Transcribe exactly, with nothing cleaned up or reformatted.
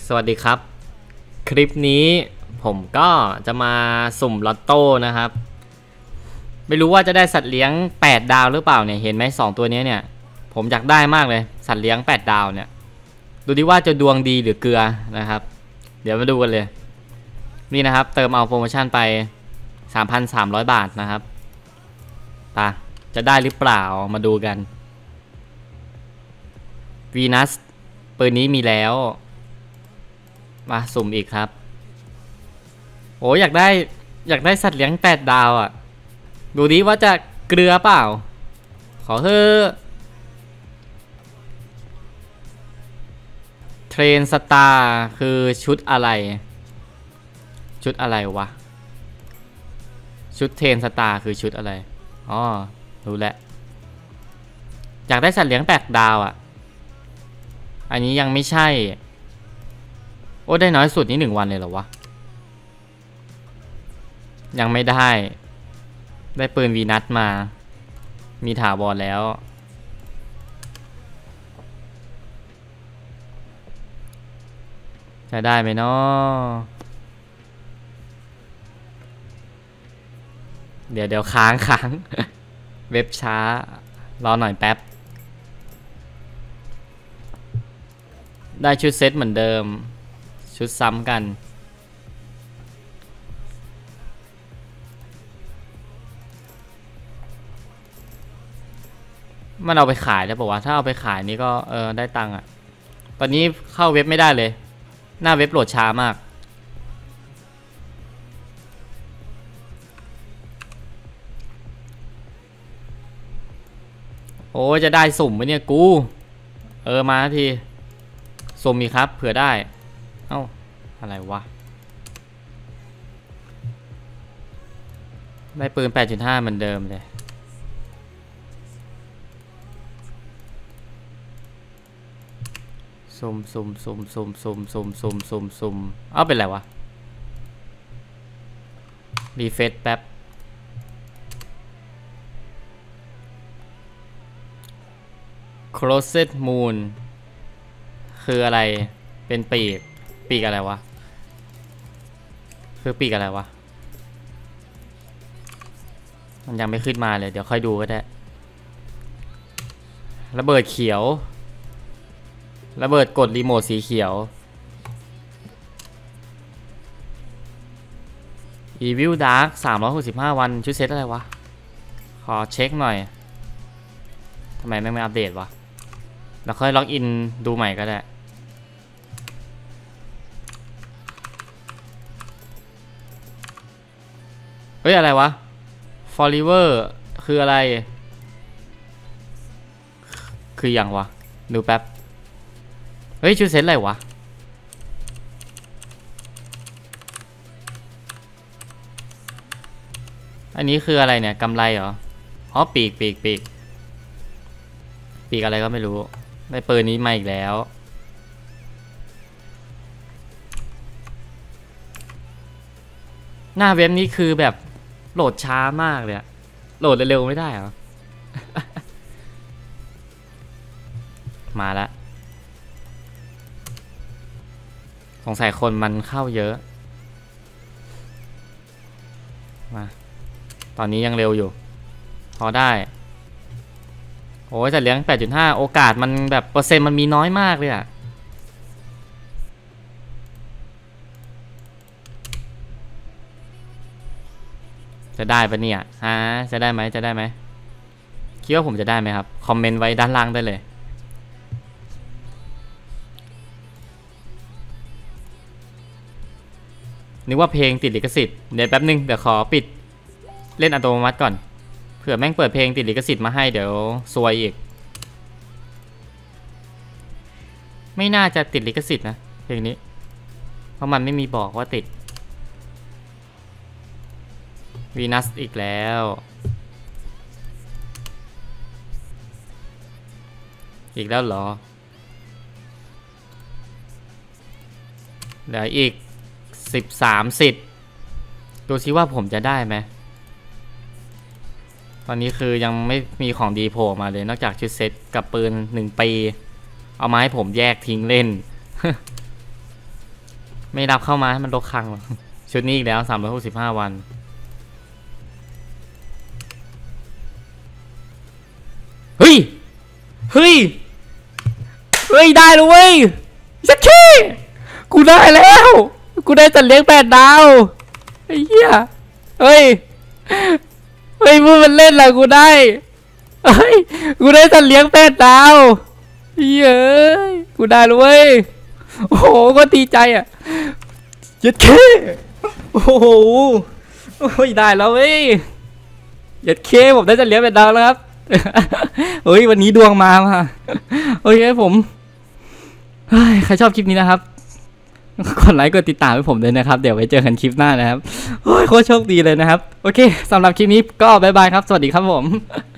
สวัสดีครับคลิปนี้ผมก็จะมาสุ่มลอตโต้นะครับไม่รู้ว่าจะได้สัตว์เลี้ยงแปดดาวหรือเปล่าเนี่ยเห็นไหมสองตัวนี้เนี่ยผมอยากได้มากเลยสัตว์เลี้ยงแปดดาวเนี่ยดูดิว่าจะดวงดีหรือเกลือนะครับเดี๋ยวมาดูกันเลยนี่นะครับเติมเอาโปรโมชั่นไป สามพันสามร้อย บาทนะครับปะจะได้หรือเปล่ามาดูกันวีนัสปืนนี้มีแล้วมาสุ่มอีกครับโอ้อยากได้อยากได้สัตว์เลี้ยงแปดดาวอ่ะดูดิว่าจะเกลือเปล่าขอเถอะเทรนสตาร์คือชุดอะไรชุดอะไรวะชุดเทรนสตาร์คือชุดอะไรอ๋อรู้แล้วอยากได้สัตว์เลี้ยงแปดดาวอ่ะอันนี้ยังไม่ใช่โอ้ได้น้อยสุดนี่หนึ่งวันเลยเหรอวะยังไม่ได้ได้ปืนวีนัสมามีถาวรแล้วจะได้ไหมเนาะเดี๋ยวเดี๋ยวค้างค้าง เว็บช้ารอหน่อยแป๊บได้ชุดเซตเหมือนเดิมชุดซ้ำกันมันเอาไปขายได้ป่าวะถ้าเอาไปขายนี่ก็เออได้ตังค์อ่ะตอนนี้เข้าเว็บไม่ได้เลยหน้าเว็บโหลดช้ามากโอ้จะได้สุ่มไหมเนี่ยกูเออมาทีสุ่มมีครับเผื่อได้เอ้าอะไรวะได้ปืน แปดจุดห้า เหมือนเดิมเลยซุ่มซุ่มซุ่มซุ่มซุ่มซุ่มซุ่มซุ่มซุ่มเอ้าเป็นไรวะรีเฟซแป๊บโคลเซตมูนคืออะไรเป็นปีกปีกอะไรวะคือปีกอะไรวะมันยังไม่ขึ้นมาเลยเดี๋ยวค่อยดูก็ได้ระเบิดเขียวระเบิดกดรีโมทสีเขียว Evil Dark สามร้อยหกสิบห้าวันชุดเซตอะไรวะขอเช็คหน่อยทำไมไม่มาอัปเดตวะแล้วค่อยล็อกอินดูใหม่ก็ได้เฮ้ยอะไรวะ Forever คืออะไรคืออย่างวะดูแป๊บเฮ้ยชุดเซตอะไรวะอันนี้คืออะไรเนี่ยกำไรเหรออ๋อปีกปีกปีกปีกอะไรก็ไม่รู้ได้ปืนนี้มาอีกแล้วหน้าเว็บนี้คือแบบโหลดช้ามากเลยอะโหลดเร็วๆไม่ได้เหรอ มาแล้วสงสัยคนมันเข้าเยอะมาตอนนี้ยังเร็วอยู่พอได้โอ้ยแต่เลี้ยง แปดจุดห้า โอกาสมันแบบเปอร์เซ็นต์มันมีน้อยมากเลยอะจะได้ปะเนี่ยฮะจะได้ไหมจะได้ไหมคิดว่าผมจะได้ไหมครับคอมเมนต์ไว้ด้านล่างได้เลยนึกว่าเพลงติดลิขสิทธิ์เดี๋ยวแป๊บนึงเดี๋ยวขอปิดเล่นอัตโนมัติก่อนเผื่อแม่งเปิดเพลงติดลิขสิทธิ์มาให้เดี๋ยวซวยอีกไม่น่าจะติดลิขสิทธิ์นะเพลงนี้เพราะมันไม่มีบอกว่าติดวีนัสอีกแล้วอีกแล้วเหรอเหลืออีกสิบสามสิทธิ์ดูซิว่าผมจะได้ไหมตอนนี้คือยังไม่มีของดีโผล่มาเลยนอกจากชุดเซตกับปืนหนึ่งปีเอามาให้ผมแยกทิ้งเล่นไม่รับเข้ามาให้มันลกคลังหรอกชุดนี้อีกแล้วสามร้อยหกสิบห้าวันเฮ้ยเฮ้ยเฮ้ยได้เลยเว้ยสักทีกูได้แล้วกูได้จัดเลี้ยงแปดดาวไอ้เหี้ยเฮ้ยเฮ้ยมึงมันเล่นอะไรกูได้เฮ้ยกูได้จัดเลี้ยงแปดดาวเฮ้ยกูได้เลยเว้ยโอ้โหก็ดีใจอ่ะยัดเคโอ้โหโอ้ยได้แล้วเว้ยยัดเคผมได้จัดเลี้ยงแปดดาวแล้วครับเฮ้ยวันนี้ดวงมาค่ะโอเคผมใครชอบคลิปนี้นะครับกดไลค์กดติดตามให้ผมด้วยนะครับเดี๋ยวไว้เจอกันคลิปหน้านะครับโอ้ยโคตรโชคดีเลยนะครับโอเคสำหรับคลิปนี้ก็บ๊ายบายครับสวัสดีครับผม